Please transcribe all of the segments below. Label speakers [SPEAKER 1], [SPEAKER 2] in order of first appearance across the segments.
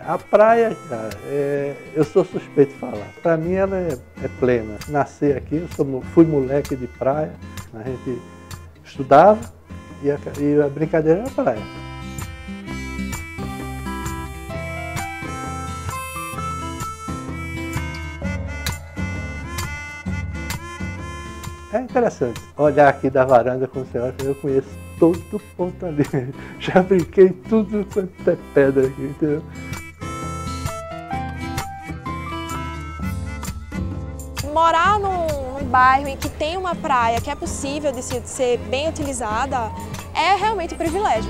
[SPEAKER 1] A praia, cara, eu sou suspeito de falar. Para mim ela é plena. Nasci aqui, fui moleque de praia, a gente estudava e a brincadeira era praia. É interessante olhar aqui da varanda como você olha, eu conheço todo ponto ali. Já brinquei tudo quanto é pedra aqui, entendeu?
[SPEAKER 2] Morar num bairro em que tem uma praia que é possível de ser bem utilizada é realmente um privilégio.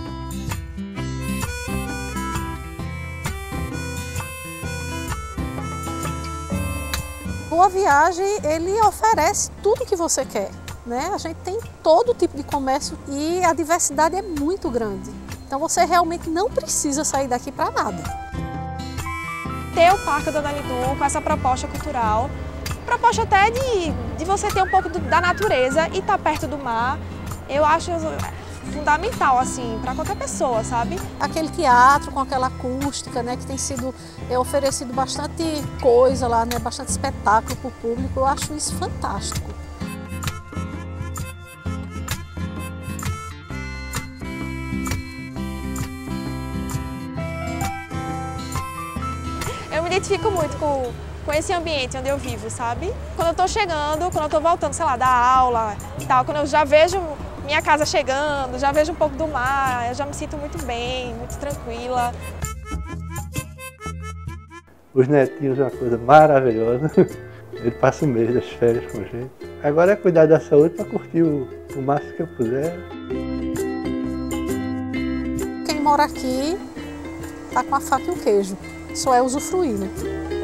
[SPEAKER 3] Boa Viagem, ele oferece tudo que você quer, né? A gente tem todo tipo de comércio e a diversidade é muito grande. Então você realmente não precisa sair daqui para nada.
[SPEAKER 2] Ter o Parque Dona Lidu com essa proposta cultural, proposta até de você ter um pouco da natureza e estar perto do mar, eu acho fundamental, assim, para qualquer pessoa, sabe?
[SPEAKER 3] Aquele teatro com aquela acústica, né, que tem sido oferecido bastante coisa lá, né, bastante espetáculo para o público, eu acho isso fantástico.
[SPEAKER 2] Eu me identifico muito com esse ambiente onde eu vivo, sabe? Quando eu tô chegando, quando eu tô voltando, sei lá, da aula e tal, quando eu já vejo minha casa chegando, já vejo um pouco do mar, eu já me sinto muito bem, muito tranquila.
[SPEAKER 1] Os netinhos é uma coisa maravilhosa. Ele passa um mês das férias com a gente. Agora é cuidar da saúde para curtir o máximo que eu puder.
[SPEAKER 3] Quem mora aqui tá com a faca e o queijo, só é usufruir, né?